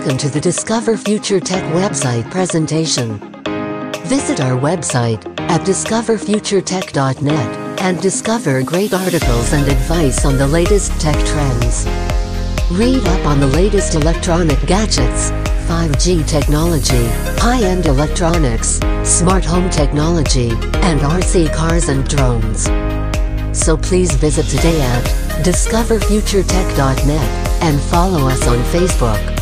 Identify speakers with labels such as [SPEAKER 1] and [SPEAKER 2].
[SPEAKER 1] Welcome to the Discover Future Tech website presentation. Visit our website at discoverfuturetech.net and discover great articles and advice on the latest tech trends. Read up on the latest electronic gadgets, 5G technology, high-end electronics, smart home technology, and RC cars and drones. So please visit today at discoverfuturetech.net and follow us on Facebook.